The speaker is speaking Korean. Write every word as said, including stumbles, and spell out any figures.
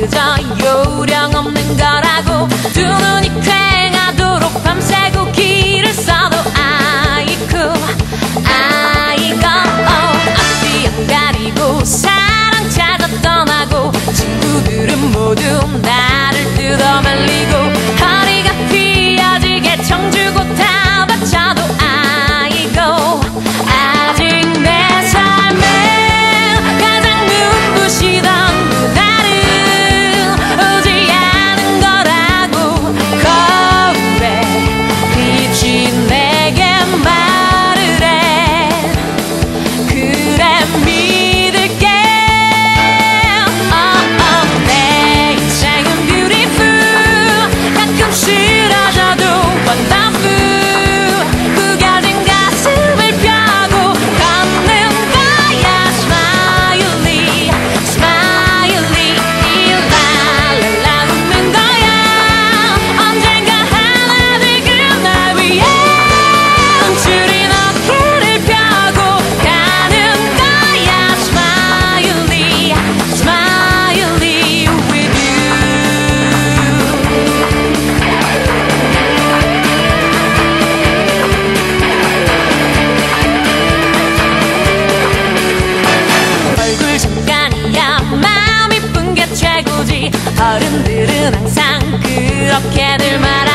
그저 요령 없는 거라고. 두 눈이 퀭하도록 밤새고 길을 써도 아이쿠 아이고 앞뒤 안 가리고 사랑 찾아 떠나고. 친구들은 모두 나를 뜯어말리고 허리가 휘어지게 청주고 다 바쳐도 아이고 아직 내 삶에 가장 눈부시던 그날은 오지 않은 거라고. 거울에 빛이 내게 말을 해. 그래 믿을게. oh, oh, 내 인생은 beautiful. 가끔 싫어져도 wonderful. 구겨진 가슴을 펴고 걷는 거야. Smiley, smiley, 랄랄라 웃는 거야. 언젠가 하나 되길 날 위해 움츠린 어깨를 펴고 가는 거야. Smiley, smiley with you. 얼굴 잠깐이야 마음 이쁜 게 최고지. 어른들은 항상 그렇게들 말해.